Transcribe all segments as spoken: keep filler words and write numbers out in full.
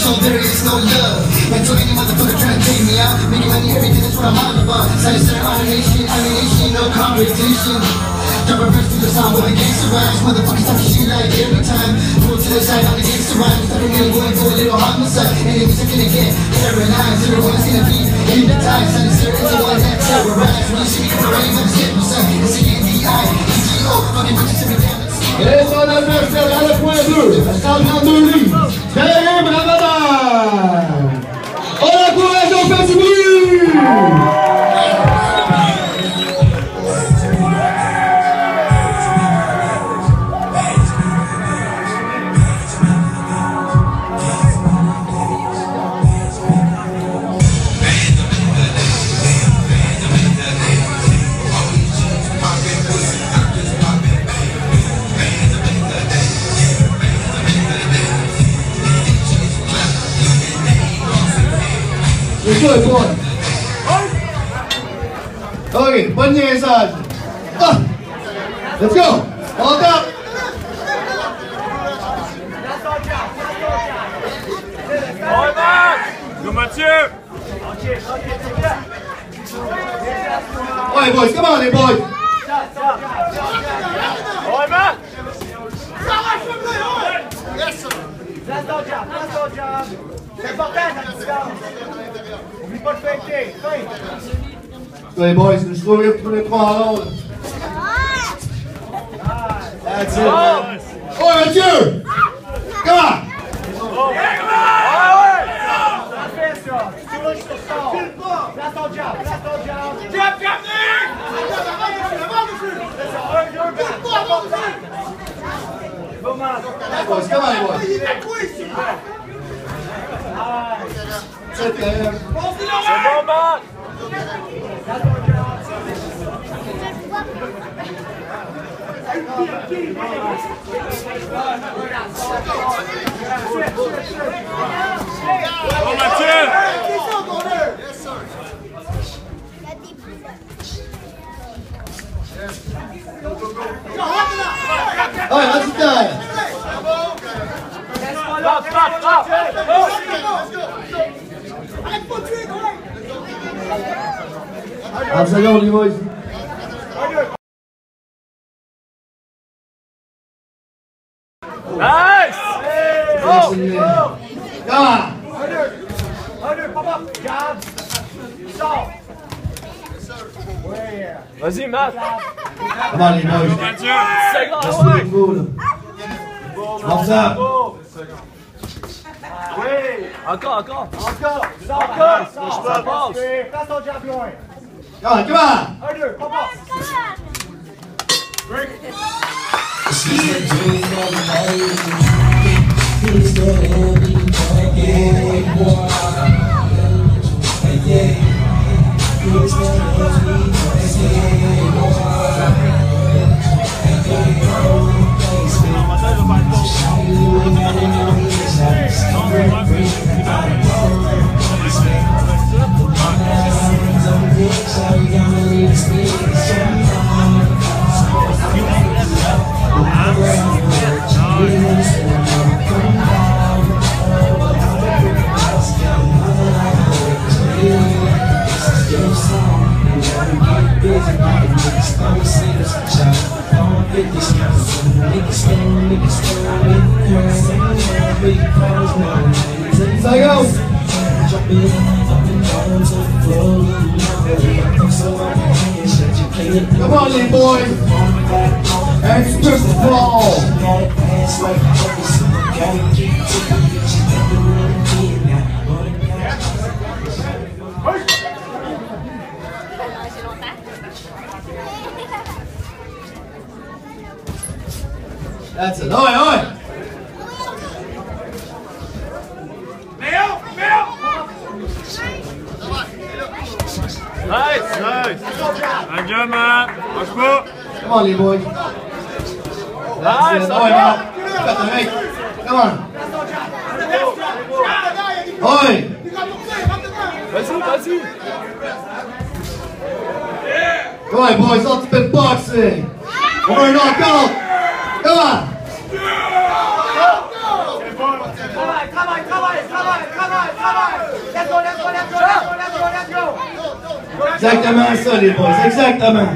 so there is no love. And to any motherfucker trying to take me out, making money, everything is what I'm all about. Satisfied on a nation, I mean nation, no competition. Drop a verse to the sound with the gangster rhymes. Motherfuckers talking shit like every time. Pull to the side on the gangster rhymes. Starting really going for a little homicide. Enemies are gonna get paralyzed. Everyone's gonna be hypnotized. And it's everything one that terrorized. When you see me come around, you understand what's up. It's a N D I, E G O, fucking bitches every time. Et son adversaire à la point deux, Sandra Douli, derrière Ramadan. On encourage au fait du bruit. Let's go, boy. Okay, one year inside. Ah, let's go. Hold up. Go, Mathieu. Alright, boys, come on, les boys. Alright, Matt. Place ton job, place ton job. C'est important la distance. Oublie pas de feinter, feinte. Les boys, je trouve tous les trois en l'autre. That's it, man. Oh, Mathieu! Come on! Fais ça. Tu vas sur ça. Place ton job, place ton job. Jab, jab, Boys, come on, les boys. C'est bon, Matt. Bon, Mathieu. All right, let's go. Stop, stop, stop. Un second, les boys. Nice. Go. Come on. Under, pop up, job. Stop. Vas-y, Matt. Come on, les boys. Mathieu. Restez debout, là. Hands up. Oui. Encore, encore. Encore. Encore. Ça passe. Place ton job loin. Come on, come on. Un, deux, pop up. Say go. Come on, little boy. Extra ball. That's it. Oi, oi. Nice, nice. Un job, Matt. Lâche pas. Come on, little boy. That's it. Oi, man. Got the mate. Come on. Oi. Vas-y, vas-y. Come on, boys. Ultimate boxing. Or knockout. Come on. Travaille, travaille, travaille. travaille, travaille, travaille, travaille. Let's go, let's go, let's go, let's go, let's go, let's go. Exactement ça, les boys, exactement.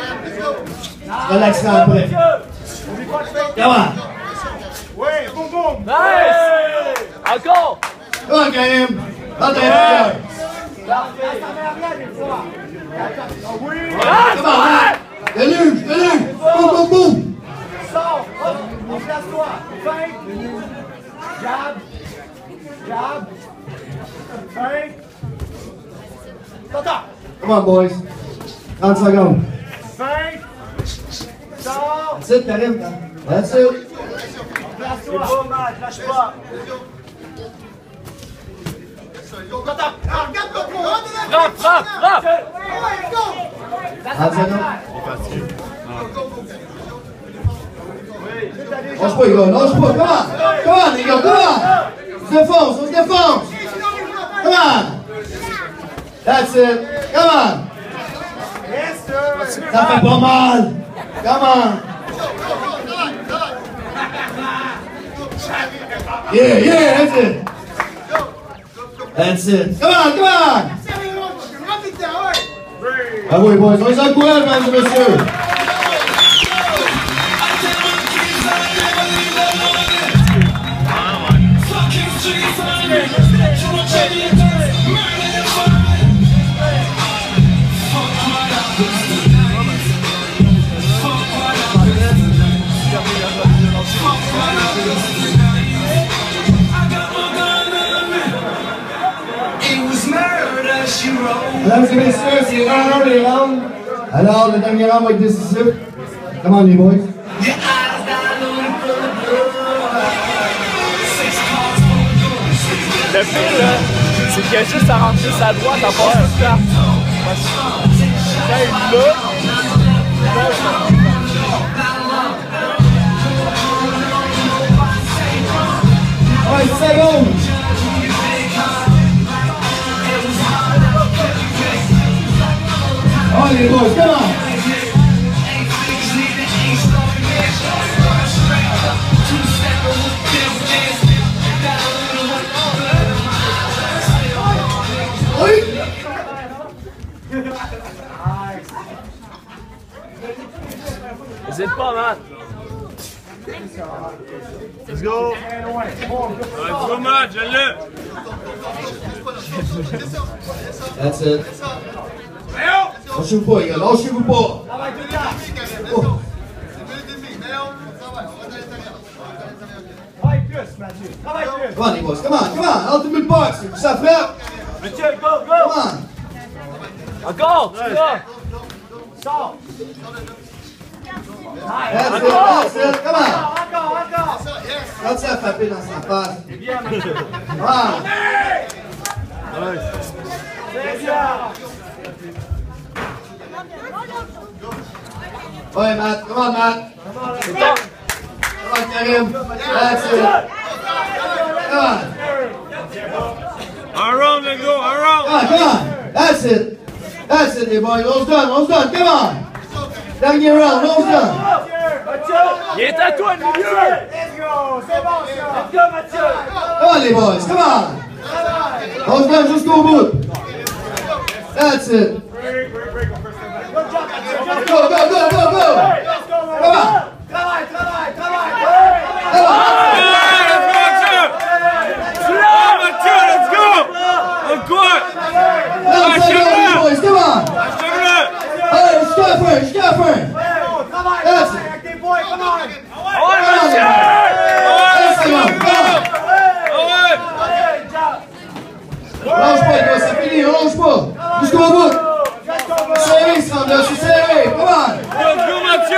Relax là après. Come on. Oui, boum, boum. Nice! Encore! Come on, Karim. Dans ta vie. Parfait. Ça met rien des fois. Oui. Come on, man. De luge, de luge. Boum, boum, boum. Sors. On place-toi. Feinte. Jab. Jab. Feinte. T'entends. Come on, boys. trente secondes. Feinte. Sors. That's it, Karim. That's it. Place-toi. Beau match, lâche pas. T'entends. Regarde ton coup. Frappe, frappe, frappe! trente secondes. Lâche pas, les gars, lâche pas. Come on. Come on, les gars, come on. On se défonce, on se défonce. Come on. That's it. Come on. Yes, sir. Ça fait pas mal. Come on. Yeah, yeah, that's it. That's it. Come on, come on. Ah oui, boys, on les encourage, mesdames et messieurs. Mesdames et messieurs, c'est un un les rounds. Alors, le dernier round va être décisif. Comment les boys? Le pire, là, c'est qu'il y a juste à rentrer sa droite, à part toute carte. Parce que quand il l'a, Ouais, secondes. Oh les boys, come on! Oui! n'hésite pas, man. Let's go! Let's go, match, je l'ai! That's it. Lâchez-vous pas, les gars, lâchez-vous pas! Oh. Travaille plus, Mathieu. Travaille plus. Come on, les boys, come on, come on! Ultimate box, ça frappe! Mathieu, go, go. Come on! Encore, tu l'as. Sors. That's it, that's it, come on! Encore, encore, encore. Quand ça a frappé dans sa face. Bien, Mathieu. Come on! C'est bien. Ouais, Matt, come on, Matt! Come on, let's Come go. on, Karim! That's it! Come on! Un round, let's go, un round! Come on, come on! That's it! That's it, les boys! All's done, all's done! Come on! Dernier round, all's done! Mathieu. Il est à toi, le milieu. Let's go. C'est bon, ça. Let's go, Mathieu. Come on, les boys! Come on! All's done jusqu'au bout! That's it! Good job, Mathieu. Go, go, go, go, go! Let's go, Come on! Travaille, travaille, travaille. Come on! Hey, let's go, Mathieu! Oh, Mathieu, let's go! Encore! Let's go, les boys! Come on! Achève-le! Hey, jusqu'à la fin, jusqu'à la fin! Travaille, That's it. travaille avec tes points, come on. Ouais, Mathieu! Let's go! Lâche pas, les gars, c'est fini, lâche pas! Jusqu'au bout! Let's go, go. Serré, Sandra, c'est serré! Come on! Let's go, Mathieu!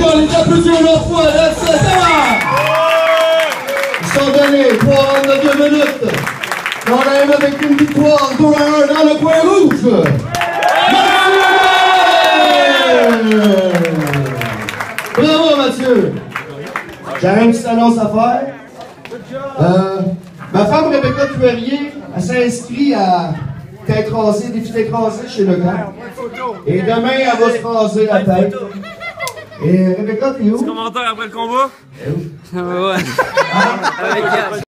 encore les applaudissements une autre fois, là, ça, ça va! Ils sont donnés trois rounds de deux minutes. On arrive avec une victoire deux à un dans le coin rouge. Mathieu! Bravo Mathieu! J'aurais une petite annonce à faire. Euh, ma femme Rebecca Cuerrier, elle s'est inscrite à tête rasée, défi tête rasée chez Leclerc. Et demain, elle va se raser la tête. Et Rebecca, t'es où? Commentaire après le combat? Ouais. Avec